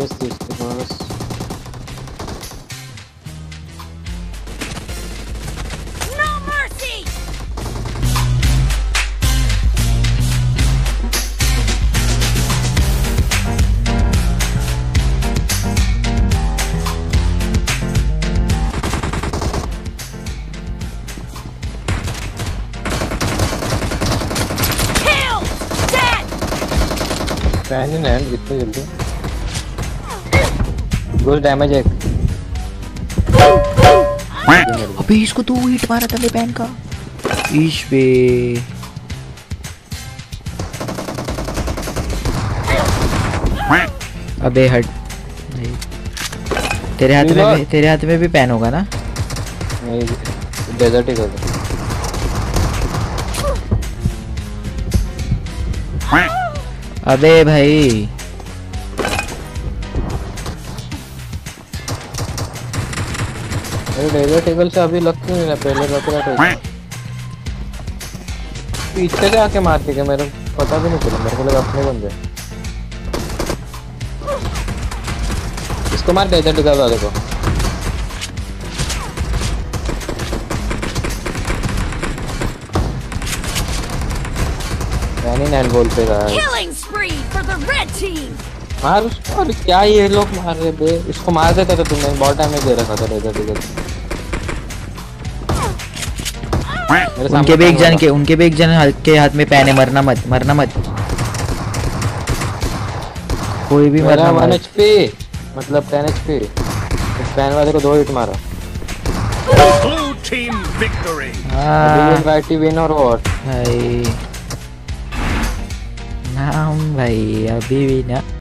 HS थी इसके पास। Pan in hand कितने जल्दी गुड डैमेज है। अबे इसको 2 हिट मारा था मेरे पैन का। इश बे अबे हट नहीं। तेरे हाथ में भी पैन होगा ना? नहीं डेजर्ट ही कर दो। अबे भाई डेजर्ट टेबल से अभी लग क्यों नहीं रहा? पहले रखा पीछे से आके मारते क्या? मेरे पता भी नहीं चला, मेरे को लगा अपने बंदे। इसको मार डेजर्ट टिका था देखो। बोल पे रहा है मार उसको। और क्या ये लोग मार रहे बे? इसको मार देता था तुमने, बहुत टाइम में दे रखा था डेजर्ट टिका। उनके भी एक जन के हाथ में पैन है। मरना मत कोई भी मरना मत। 1 HP मतलब 10 HP। इस पैन वाले को 2 हिट मारा। Blue team victory. अभी विन और व्हाट भाई नाम भाई अभी भी ना।